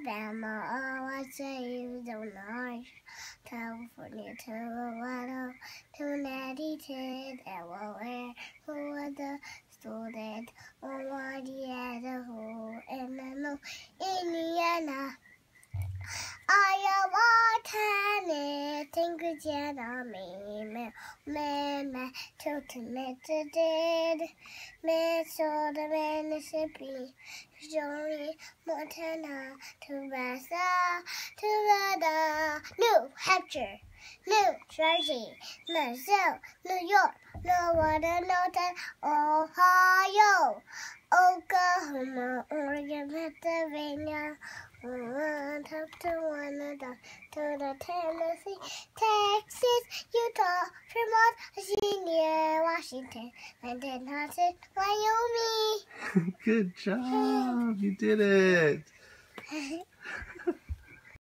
Alabama, all I say is don't know. California to Colorado, to Connecticut, Delaware, who was the student on the Idaho, and I know Indiana. Iowa, Tennessee, Louisiana, Maine, Massachusetts, Minnesota, Mississippi, Missouri, Montana, Nebraska, Rhode, New Hampshire, New Jersey, Missouri, New York, Northern, Ohio, Oklahoma, Oregon, Pennsylvania, to the Tennessee, Texas, Utah, Vermont, Virginia, Washington, and then Wyoming. Good job. You did it.